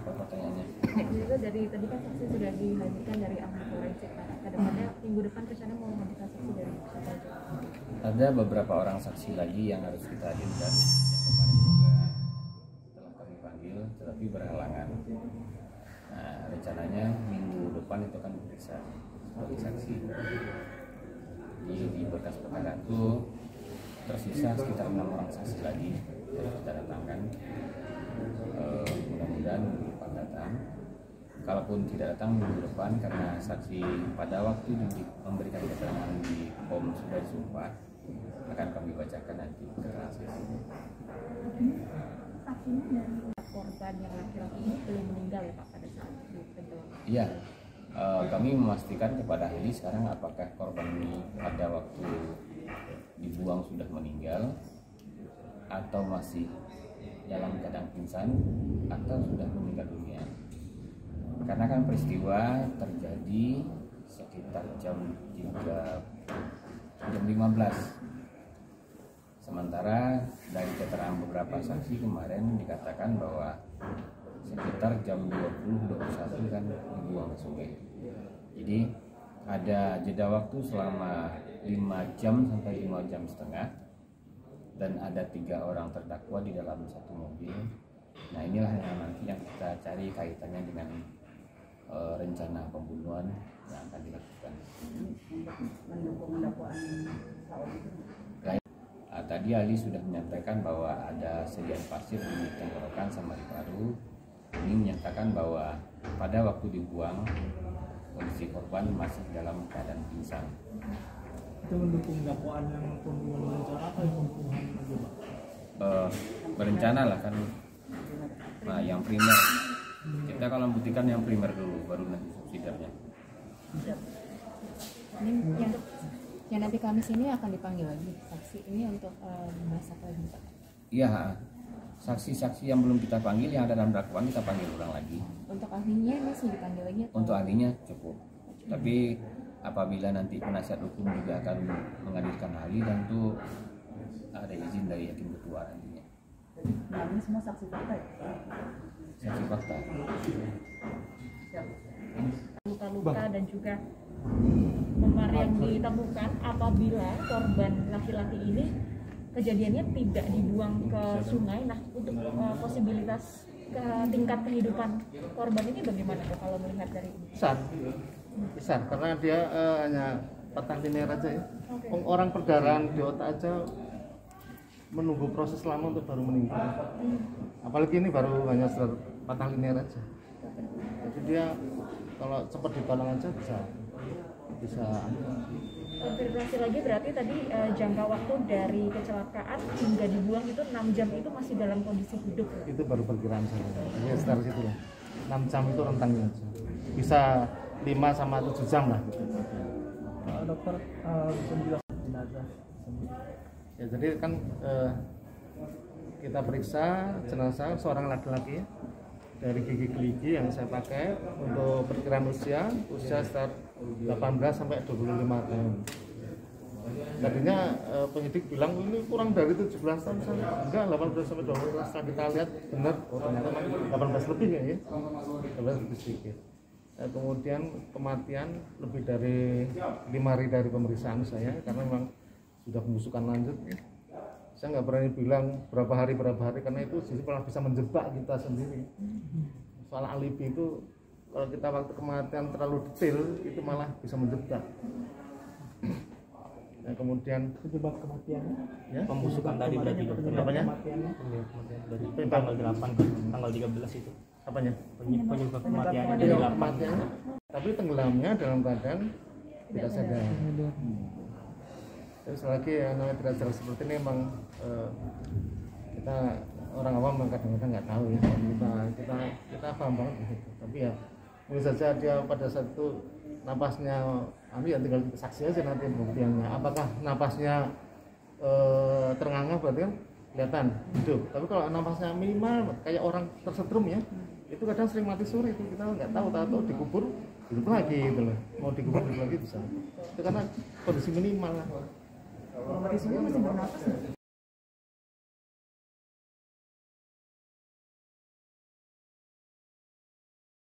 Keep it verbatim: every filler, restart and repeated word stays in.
apa pertanyaannya? Juga dari tadi kan saksi sudah dihadirkan dari ahli forensik. Kedepannya minggu depan rencana mau menghadirkan saksi dari siapa aja? Ada beberapa orang saksi lagi yang harus kita hadirkan. Yang kemarin juga telah kami panggil, tetapi berhalangan. Nah, rencananya minggu depan itu akan diperiksa sebagai saksi. Jadi di berkas perkara itu tersisa sekitar enam orang saksi lagi yang kita datangkan. E, mudah-mudahan minggu depan datang. Kalaupun tidak datang minggu depan karena saksi pada waktu memberikan keterangan di Pom sudah disumpah, akan kami bacakan nanti keterangan saksi. Saksinya dari korban yang laki-laki ini belum meninggal ya Pak pada saat itu tenggelam? Iya. Uh, kami memastikan kepada ahli sekarang apakah korban ini pada waktu dibuang sudah meninggal atau masih dalam keadaan pingsan atau sudah meninggal dunia. Karena kan peristiwa terjadi sekitar jam tiga jam lima belas. Sementara dari keterangan beberapa saksi kemarin dikatakan bahwa sekitar jam dua puluh dua puluh satu kan dibuang ke sungai. Jadi ada jeda waktu selama lima jam sampai lima jam setengah dan ada tiga orang terdakwa di dalam satu mobil. Nah, inilah yang nanti yang kita cari kaitannya dengan e, rencana pembunuhan yang akan dilakukan. Mendukung dakwaan Nah, tadi Ali sudah menyampaikan bahwa ada sedian pasir di tenggorokan sama di paru. Ini menyatakan bahwa pada waktu dibuang kondisi korban masih dalam keadaan pingsan. Itu mendukung dakwaan yang pembunuhan berencana atau yang pembunuhan aja Pak? Uh, berencana lah kan. Nah, yang primer kita kalau membuktikan yang primer dulu, baru nanti subsidiarnya. Ini yang, yang nanti Kamis ini akan dipanggil lagi saksi ini untuk uh, memasak lagi Pak? Iya. Saksi-saksi yang belum kita panggil yang ada dalam dakwaan kita panggil ulang lagi. Untuk ahlinya masih dipanggil lagi? Atau? Untuk ahlinya cukup. Tapi apabila nanti penasihat hukum juga akan menghadirkan ahli, tentu ada izin dari hakim ketua nantinya. Nah, ini semua saksi fakta ya? Saksi fakta. Luka-luka dan juga memar yang ditemukan apabila korban laki-laki ini kejadiannya tidak dibuang ke sungai. Nah, untuk uh, posibilitas ke tingkat kehidupan korban ini bagaimana Pak kalau melihat dari ini? Besar, besar karena dia uh, hanya patah linear aja ya. Okay. Orang perdarahan di otak aja menunggu proses lama untuk baru meninggal. Hmm. Apalagi ini baru hanya patah linear aja. Jadi dia kalau cepat ditolong aja bisa bisa. Konfirmasi lagi berarti tadi uh, jangka waktu dari kecelakaan hingga dibuang itu enam jam itu masih dalam kondisi hidup. Itu baru perkiraan saya. Ya sekitar situ lah. enam jam itu rentangnya aja. Bisa lima sama tujuh jam lah gitu. Uh, dokter uh, bisa menjelaskan jenazah. Ya jadi kan uh, kita periksa jenazah seorang laki-laki dari gigi keligi yang saya pakai untuk perkiraan usia usia sekitar delapan belas sampai dua puluh lima tahun. Tadinya eh, penyidik bilang ini kurang dari tujuh belas tahun, misalnya enggak, delapan belas sampai dua puluh lima. Setelah kita lihat benar, oh ternyata delapan belas lebih ya, ya. delapan belas lebih sedikit. Nah, kemudian kematian lebih dari lima hari dari pemeriksaan saya karena memang sudah pembusukan lanjut ya. Saya nggak berani bilang berapa hari berapa hari karena itu jadi malah bisa menjebak kita sendiri. Soal alibi itu kalau kita waktu kematian terlalu detail itu malah bisa menjebak. Nah, kemudian penyebab kematiannya ya pembusukan tadi berarti apanya? Kematiannya dari tanggal delapan ke tanggal tiga belas itu. Apanya? Penyebab kematiannya dari Penyebab delapan. kematiannya. Tapi tenggelamnya dalam keadaan tidak sadar. Terus lagi ya, namanya tidak sadar seperti ini memang eh, kita orang awam kadang-kadang nggak tahu ya. Kita kita kita paham banget gitu. Tapi ya mungkin saja dia pada saat itu napasnya, kami ya tinggal saksi aja nanti pembuktiannya. Apakah napasnya eh, terengah-engah berarti kan kelihatan hidup. Tapi kalau napasnya minimal kayak orang tersetrum ya, itu kadang sering mati suri itu kita nggak tahu, tahu dikubur hidup lagi gitu loh. Mau dikubur hidup lagi bisa. Itu karena kondisi minimal lah. Kondisinya masih bernapas.